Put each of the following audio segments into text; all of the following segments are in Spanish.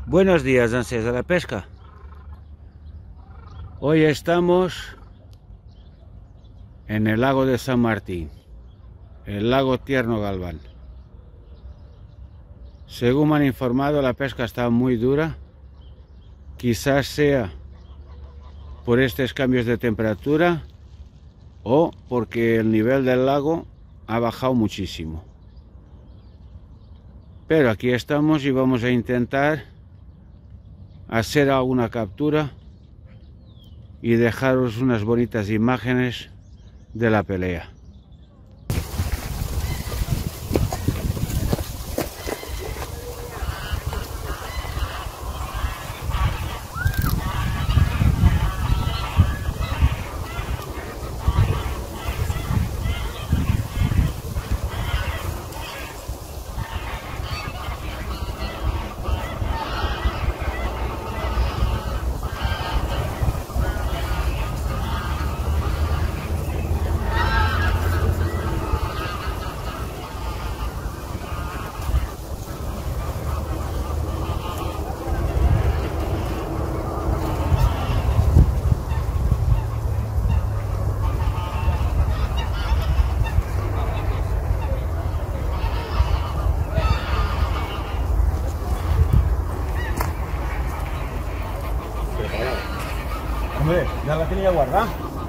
Buenos días, ansias de la pesca. Hoy estamos en el lago de San Martín, el lago Tierno Galván. Según me han informado, la pesca está muy dura. Quizás sea por estos cambios de temperatura o porque el nivel del lago ha bajado muchísimo. Pero aquí estamos y vamos a intentar hacer alguna captura y dejaros unas bonitas imágenes de la pelea. Hombre, ya la tenía guardada.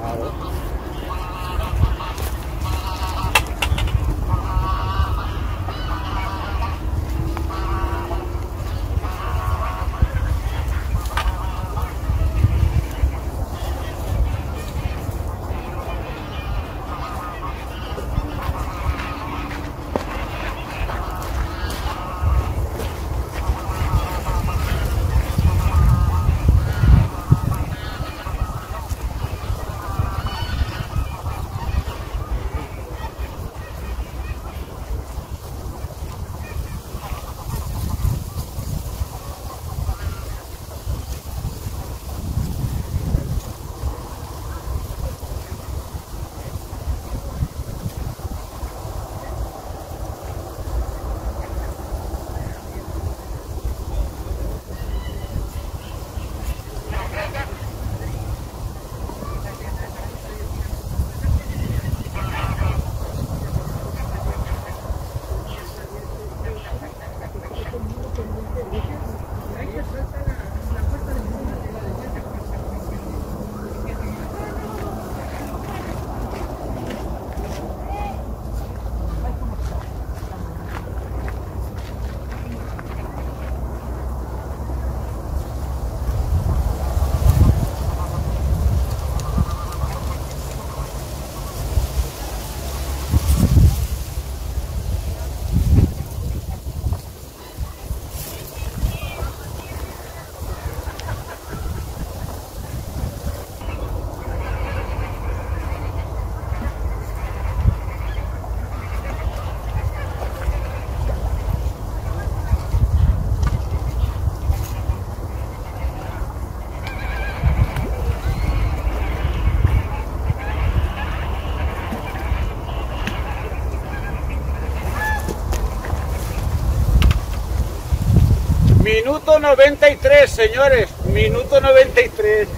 Minuto 93, señores, minuto 93.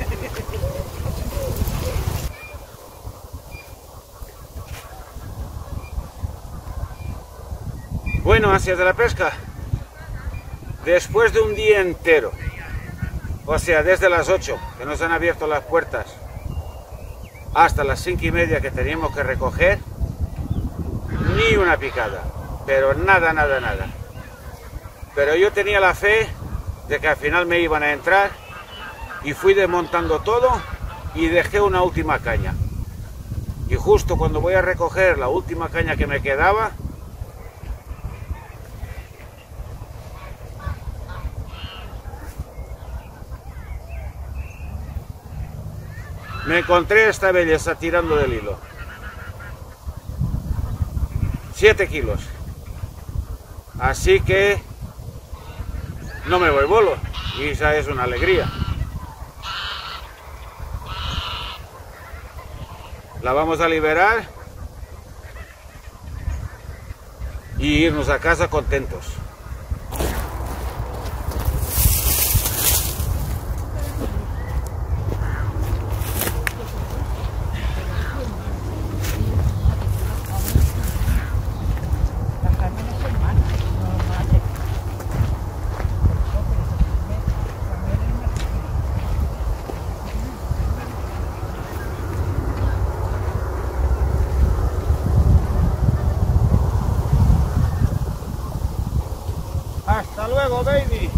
Bueno, ansias de la pesca, después de un día entero, o sea, desde las 8 que nos han abierto las puertas hasta las 5:30 que teníamos que recoger, ni una picada, pero nada. Pero yo tenía la fe de que al final me iban a entrar y fui desmontando todo y dejé una última caña. Y justo cuando voy a recoger la última caña que me quedaba, me encontré esta belleza tirando del hilo. 7 kilos. Así que no me voy bolo, y esa es una alegría. La vamos a liberar y irnos a casa contentos. luego, baby.